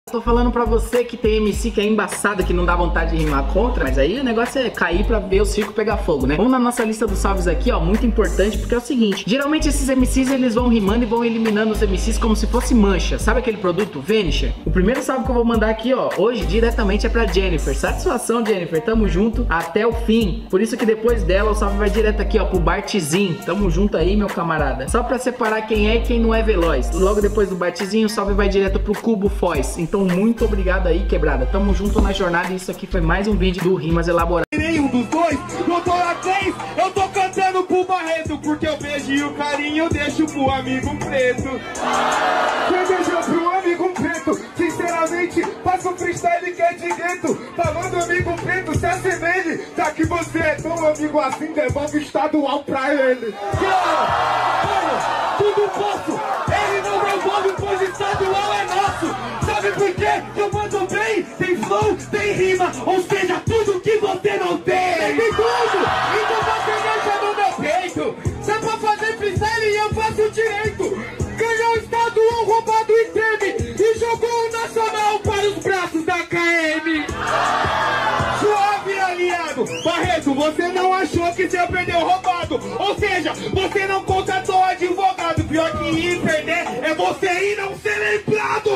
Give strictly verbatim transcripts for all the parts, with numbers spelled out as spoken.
Tô falando pra você que tem M C que é embaçada, que não dá vontade de rimar contra, mas aí o negócio é cair pra ver o circo pegar fogo, né? Vamos na nossa lista dos salves aqui, ó, muito importante, porque é o seguinte, geralmente esses M Cs, eles vão rimando e vão eliminando os M Cs como se fosse mancha. Sabe aquele produto, Vanisher? O primeiro salve que eu vou mandar aqui, ó, hoje, diretamente é pra Jennifer. Satisfação, Jennifer, tamo junto até o fim. Por isso que depois dela, o salve vai direto aqui, ó, pro Bartzinho. Tamo junto aí, meu camarada. Só pra separar quem é e quem não é veloz. Logo depois do Bartzinho, o salve vai direto pro Cubo Foz. Então, muito obrigado aí, quebrada. Tamo junto na jornada e isso aqui foi mais um vídeo do Rimas Elaboradas. Nenhum dos dois, eu tô na três, eu tô cantando pro Barreto, porque o beijo e o carinho eu deixo pro amigo preto. Quem deixou pro amigo preto? Sinceramente, faço um freestyle que é de dentro. Falando amigo preto, se assemelhe. Já que você é tão amigo assim, devolve estadual pra ele. Mano, tudo posso, ele não devolve, pois estadual é nosso. Sabe por quê? Eu mando bem, tem flow, tem rima, ou seja, tudo que você não tem. Tem tudo, então você deixa no meu peito. Se é pra fazer freestyle, eu faço direito. Ganhou o estadual roubado e treme, e jogou o nacional para os braços da K M. Suave, aliado. Barreto, você não achou que você perdeu roubado, ou seja, você não contratou advogado. Pior que ir perder é você ir não ser lembrado.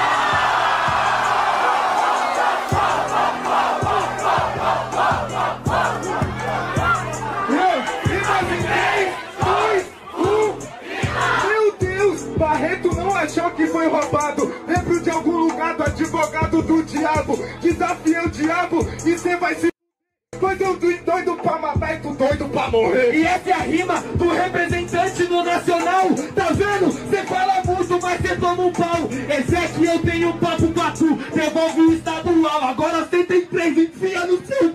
Barreto não achou que foi roubado. Lembro de algum lugar do advogado do diabo. Desafia o diabo e cê vai se... Pois eu fui doido pra matar e tu doido pra morrer. E essa é a rima do representante no nacional. Tá vendo? Cê fala muito, mas cê toma um pau. Esse é que eu tenho um papo pra tu. Devolve o estadual. Agora cê tem três, enfia no seu...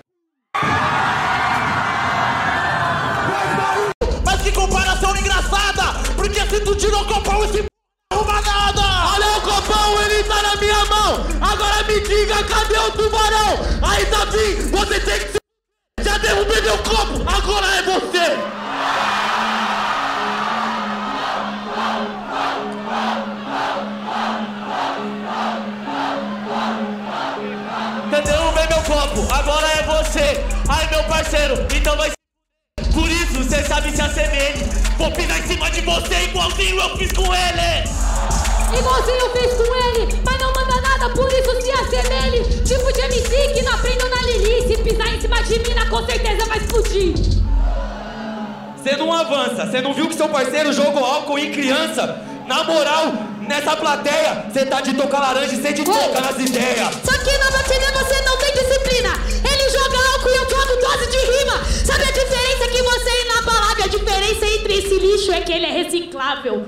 Mas que comparação engraçada! Porque se tu tirou o copão, esse p... arruma nada! Olha o copão, ele tá na minha mão! Agora me diga, cadê o tubarão? Aí, Davi, você tem que ser... Já derrubei meu copo, agora é você! Eu derrubei meu copo, agora é você! Aí, meu parceiro, então vai ser... Por isso, cê sabe se assemelhe. Vou pisar em cima de você igualzinho eu fiz com ele. Igualzinho eu fiz com ele, mas não manda nada, por isso se assemelhe. Tipo de M C que não aprendeu na Lili. Se pisar em cima de mina, com certeza vai explodir. Cê não avança, cê não viu que seu parceiro jogou álcool em criança? Na moral, nessa plateia, cê tá de tocar laranja e cê de tocar nas ideias. Só que na bateria você não tem disciplina. Ele joga álcool e eu jogo dose de rima. Sabe a diferença que você ir na balada? A diferença entre esse lixo é que ele é reciclável.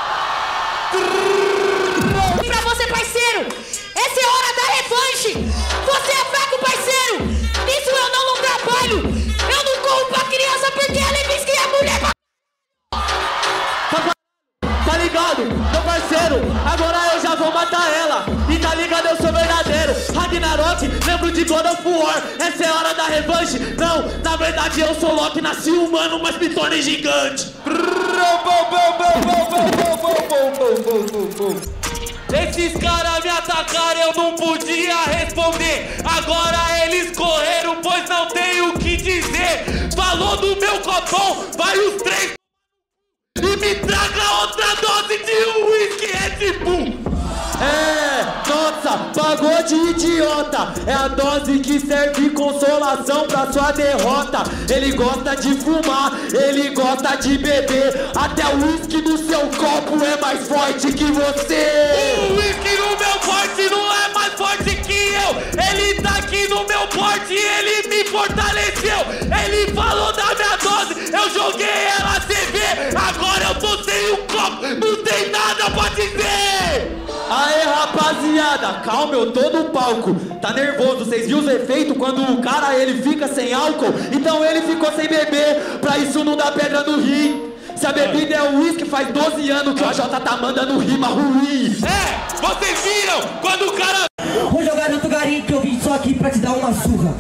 E pra você, parceiro, essa é a hora da revanche. Você é fraco, parceiro. Nisso eu não, não trabalho. Eu não corro pra criança porque ela é diz que é mulher. Tá ligado, meu parceiro? Agora eu já vou matar ela. E tá ligado, eu sou verdadeiro. Ragnarok, lembro de God of War. Essa é a hora da revanche. Não, na verdade eu sou Loki, nasci humano, mas me tornei gigante. Esses caras me atacaram, eu não podia responder. Agora eles correram, pois não tenho o que dizer. Falou do meu copão, vai os três. E me traga outra dose de uísque Red Bull. É, nossa, pagode idiota. É a dose que serve consolação pra sua derrota. Ele gosta de fumar, ele gosta de beber. Até o uísque no seu copo é mais forte que você. O uísque no meu forte não é mais forte que eu. Ele tá aqui no meu porte, ele me fortaleceu. Ele falou da minha dose, eu joguei ela C V. Agora eu tô sem o copo, não tem nada pra dizer. Aê, rapaziada, calma, eu tô no palco. Tá nervoso, vocês viram os efeitos quando o cara ele fica sem álcool? Então ele ficou sem beber, pra isso não dá pedra no rim. Se a bebida é o uísque, faz doze anos que o Jota tá mandando rima ruim. É, vocês viram quando o cara... Vou jogar no outro garim que eu vim só aqui pra te dar uma surra.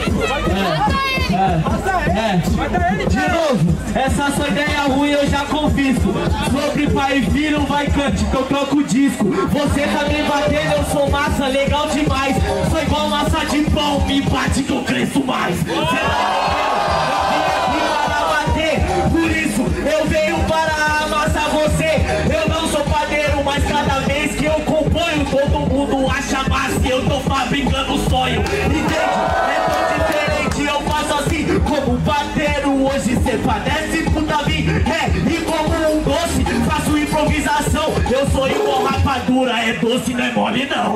É, é, é. De novo, essa sua ideia ruim eu já confio. fisco. Sobre pai e filho, vai cante que eu troco o disco. Você tá me batendo, eu sou massa, legal demais. Sou igual massa de pão, me bate que eu cresço mais. Cê tá entendendo? Eu vim aqui para bater, por isso eu venho para amassar você. Eu não sou padeiro, mas cada vez que eu componho, todo mundo acha massa que eu tô fabricando sonho. Entende? É tão diferente, eu faço assim como um padeiro. Hoje cê padece pro Davi, é, e como um doce, faço improvisação. Eu sou igual rapadura, é doce, não é mole não.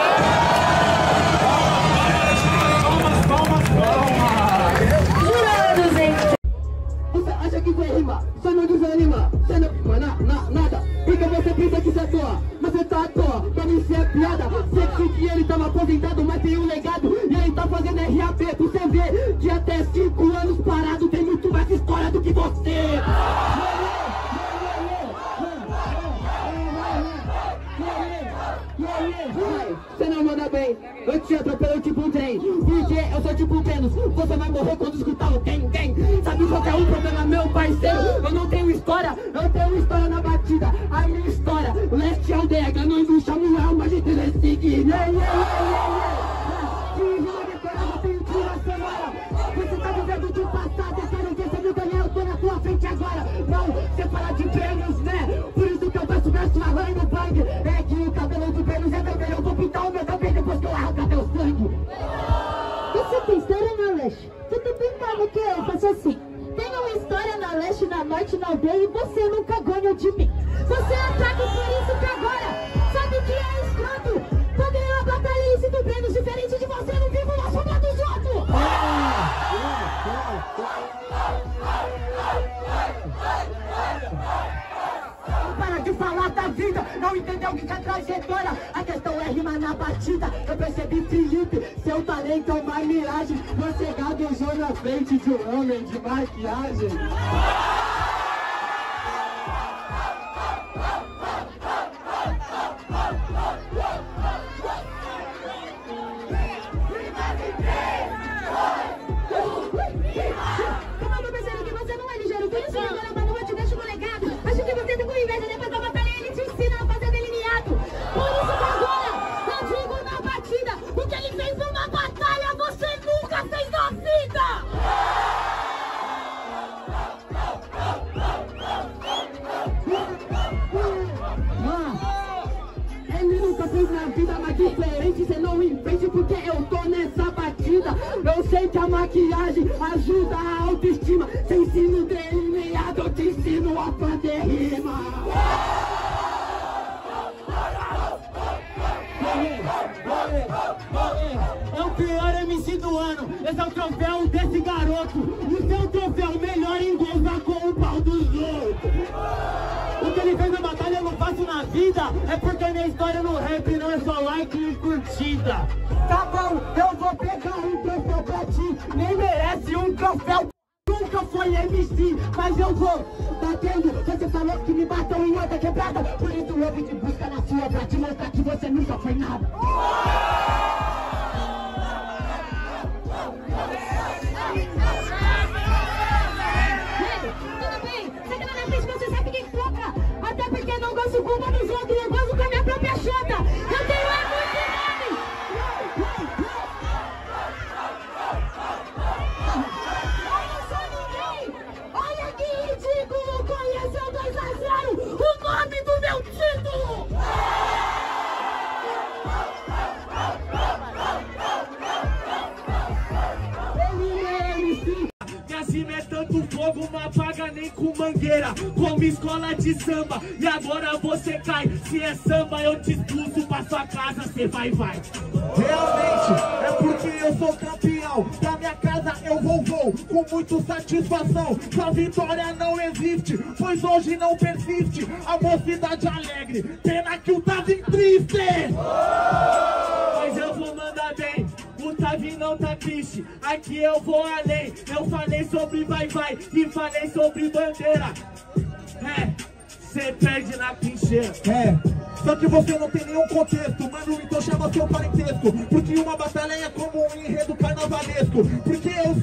Você acha que foi rima? Você não desanima, você não rima na, na, nada. Porque você pensa que você é à toa, mas você tá à toa. Pra mim isso é piada. Você que ele tava aposentado, mas tem um legado. E ele tá fazendo R A P. Você vê que até cinco anos parado tem muito mais história do que você. Você não manda bem, eu te atropelo tipo um trem. Porque eu sou tipo um Vênus, você vai morrer quando escutar o tem, tem. Sabe qual que é o problema, meu parceiro? Eu não tenho história, eu tenho história na batida. A minha história, leste aldeia, ganhando um Samuel, mas de telesig. Você tá vivendo do passado, eu quero ver se me ganhar, eu tô na tua frente agora. Não, você fala de prêmios, né? Por isso que eu peço verso na lã no bang. É que o cabelo de prêmios é vermelho, eu vou pintar o meu também depois que eu arrancar teu sangue. Você tem história na leste? Você tem pensado que eu faço assim? Tenho uma história na leste, na norte, na aldeia e você nunca ganha de mim. Você é ataque por isso que agora sabe que é escroto. Vou ganhar uma batalha e sinto prêmios diferente de você, não vivo na sombra dos outros. Para de falar da vida, não entendeu o que é trajetória. A questão é rima na batida. Eu percebi, Felipe, seu talento é uma miragem. Você gaguejou na frente de um homem de maquiagem. Como eu tô pensando que você não é ligeiro, por isso agora a Manu te deixa no legado. Acho que você tá com inveja, depois da batalha ele te ensina a fazer delineado. Por isso que agora eu digo na batida, o que ele fez numa batalha você nunca fez na vida. Ele nunca fez na vida, mas diferente, você não entende porque eu tô nessa batida. Eu sei que a maquiagem ajuda a autoestima. Você ensina o delineado, eu te ensino a fazer rima. É o pior M C do ano, esse é o troféu desse garoto. O seu troféu melhor engolva com o pau dos outros. O que ele fez na batalha eu não faço na vida. É porque a minha história no rap não é só like e curtida. Tá bom, eu vou pegar um troféu pra ti. Nem merece um troféu. Nunca foi M C, mas eu vou batendo. Você falou que me batam em outra quebrada. Por isso eu vim de busca na sua pra te mostrar que você nunca foi nada. Tudo bem, você tá na frente, você sabe quem toca. Até porque eu não gosto com uma dos outros, eu gosto com a minha própria chota. Eu tenho é muito nome. Eu não sou ninguém. Olha que ridículo, conheceu dois a zero o nome do meu título. Cima é tanto fogo, não apaga nem com mangueira. Como escola de samba, e agora você cai. Se é samba eu te expulso pra sua casa, cê vai, vai. Realmente, é porque eu sou campeão. Pra minha casa eu vou, vou com muita satisfação. Sua vitória não existe, pois hoje não persiste a mocidade alegre. Pena que o Davi triste. Mas eu vou mandar bem, o Davi não tá triste. Aqui eu vou além, eu falei sobre vai, vai e falei sobre bandeira. É, cê perde na trincheira. É, só que você não tem nenhum contexto, mano, então chama seu parentesco. Porque uma batalha é como um enredo carnavalesco. Porque eu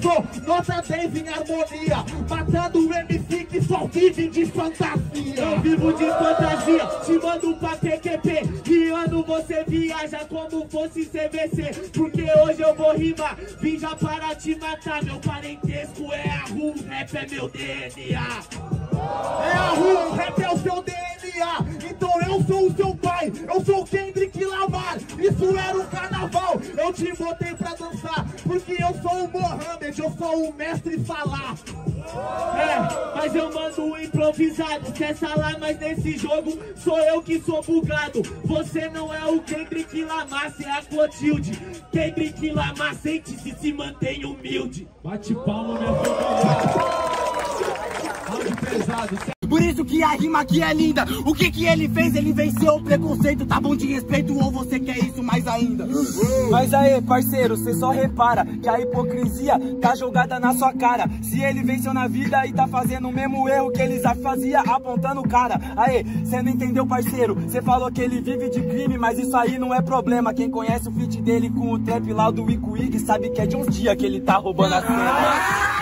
sou nota dez em harmonia, matando o M C que só vive de fantasia. Eu vivo de fantasia, te mando pra P Q P, guiando você viaja como fosse C V C. Porque hoje eu vou rimar, vim já para te matar. Meu parentesco é a rua, o rap é meu D N A. É a rua, o rap é o seu D N A. Então eu sou o seu pai, eu sou o Kendrick Lamar. Isso era um carnaval, eu te botei pra dançar, porque eu sou o Mohamed, eu sou o mestre Salah. É, mas eu mando um improvisado, quer Salah, mas nesse jogo sou eu que sou bugado. Você não é o Kendrick Lamar, você é a Clotilde. Kendrick Lamar, sente-se, se mantém humilde. Bate palma, minha família. Pesado. Por isso que a rima aqui é linda. O que que ele fez? Ele venceu o preconceito. Tá bom de respeito ou você quer isso mais ainda? Mas aí, parceiro, cê só repara que a hipocrisia tá jogada na sua cara. Se ele venceu na vida e tá fazendo o mesmo erro que ele já fazia, apontando o cara. Aí, cê não entendeu, parceiro? Cê falou que ele vive de crime, mas isso aí não é problema. Quem conhece o feat dele com o trap lá do Wico Wig sabe que é de uns dias que ele tá roubando a cena.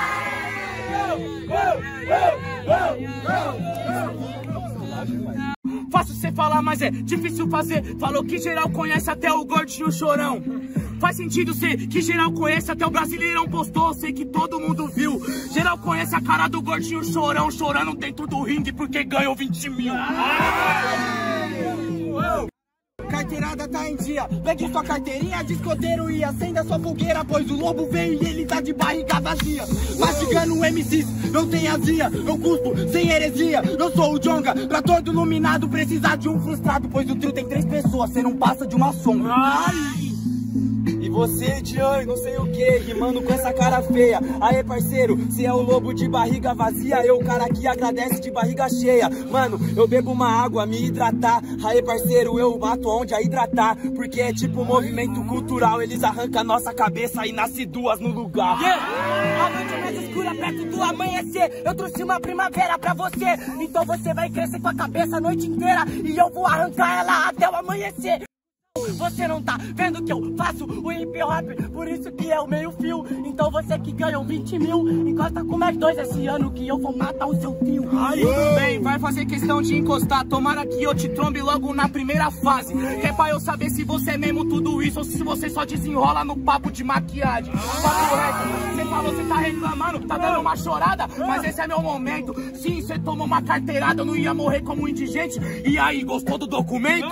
Fácil cê falar, mas é difícil fazer. Falou que geral conhece até o Gordinho o Chorão. Faz sentido ser que geral conhece até o Brasileirão postou. Sei que todo mundo viu. Geral conhece a cara do Gordinho Chorão chorando dentro do ringue porque ganhou vinte mil. Carteirada tá em dia, pegue sua carteirinha de escoteiro e acenda sua fogueira, pois o lobo veio e ele tá de barriga vazia. Mastigando M Cs, não tem azia, eu cuspo sem heresia. Eu sou o Jonga, pra todo iluminado precisar de um frustrado, pois o trio tem três pessoas, cê não passa de uma sombra. Ai. E você, Tian, não sei o que, rimando com essa cara feia. Aê, parceiro, se é o lobo de barriga vazia, eu o cara que agradece de barriga cheia. Mano, eu bebo uma água, me hidratar. Aê, parceiro, eu mato onde a hidratar. Porque é tipo um movimento cultural, eles arrancam a nossa cabeça e nasce duas no lugar. Yeah. A noite é mais escura perto do amanhecer. Eu trouxe uma primavera pra você. Então você vai crescer com a cabeça a noite inteira e eu vou arrancar ela até o amanhecer. Você não tá vendo que eu faço o hip hop, por isso que é o meio fio. Então você que ganhou vinte mil, encosta com mais dois esse ano que eu vou matar o seu tio. Aí, tudo bem, vai fazer questão de encostar. Tomara que eu te trombe logo na primeira fase. Que é pra eu saber se você é mesmo tudo isso ou se você só desenrola no papo de maquiagem. Papo reto, você falou, você tá reclamando, tá dando uma chorada, mas esse é meu momento. Sim, você tomou uma carteirada, eu não ia morrer como indigente. E aí, gostou do documento?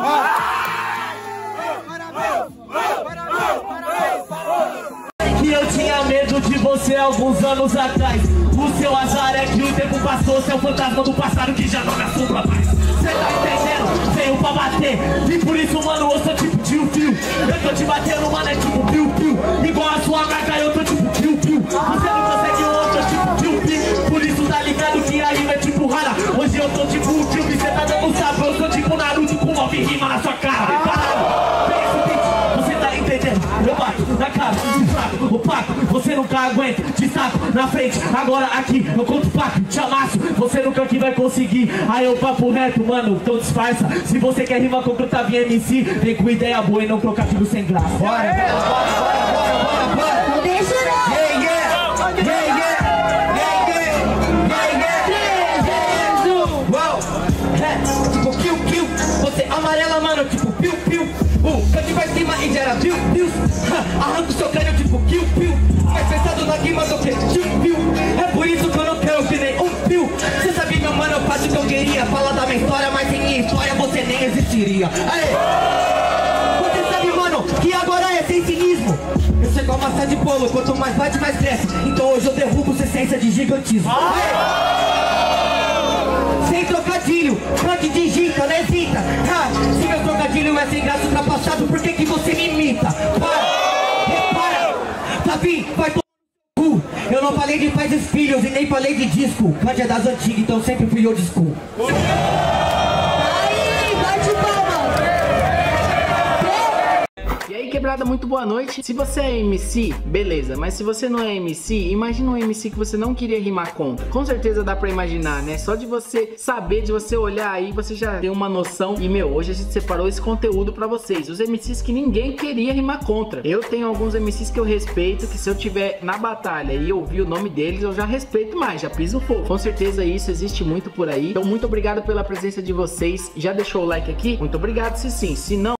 Que eu tinha medo de você alguns anos atrás. O seu azar é que o tempo passou. Seu fantasma do passado que já não me assombra mais. Cê tá entendendo? Veio pra bater. E por isso, mano, eu sou tipo tio-fio. Eu tô te batendo, mano, é tipo piu-piu. Igual a sua marca, eu tô tipo piu-piu. Você não consegue o outro, é tipo piu-piu. Por isso tá ligado que a rima é tipo rara. Hoje eu tô tipo o tio, cê tá dando sapo. Eu sou tipo Naruto com nove rimas na sua cara. Caralho. Eu bato na cara, de fraco, opaco. Você nunca aguenta, de saco na frente. Agora aqui, eu conto papo, te amasso. Você nunca que vai conseguir. Aí eu papo reto, mano, então disfarça. Se você quer rimar com Crutavinha M C, vem com ideia boa e não trocativo sem graça. Bora, bora, bora, bora, bora, bora. Não deixa não. Yeah, yeah, yeah, yeah, yeah, yeah, yeah. Uau, é, tipo piu, piu. Você amarela, mano, tipo piu, piu. Uh, cante pra cima e gera piu, piu. Arranca o seu crânio tipo piu, piu. Mais pensado na rima do que piu, piu. É por isso que eu não quero que nem um piu. Você sabe, meu mano, eu faço o que eu queria. Fala da minha história, mas sem minha história você nem existiria. Aê! Você sabe, mano, que agora é sem cinismo. Eu sou igual maçã de bolo, quanto mais bate, mais cresce. Então hoje eu derrubo sua essência de gigantismo. Aê! Sem trocadilho, antes de giga, não hesita. Ha, se meu trocadilho é sem graça ultrapassado, por que que você me imita? Para, repara, Tavi, vai tomar no cu. Eu não falei de pais e filhos e nem falei de disco. Cante é das antigas, então sempre fui old school. Aí, bate palma. E aí, quebra vibrada, muito boa noite. Se você é M C, beleza, mas se você não é M C, imagina um M C que você não queria rimar contra. Com certeza dá pra imaginar, né? Só de você saber, de você olhar aí, você já tem uma noção. E, meu, hoje a gente separou esse conteúdo pra vocês. Os M Cs que ninguém queria rimar contra. Eu tenho alguns M Cs que eu respeito, que se eu tiver na batalha e ouvir o nome deles, eu já respeito mais, já piso fogo. Com certeza isso existe muito por aí. Então, muito obrigado pela presença de vocês. Já deixou o like aqui? Muito obrigado, se sim. Se não,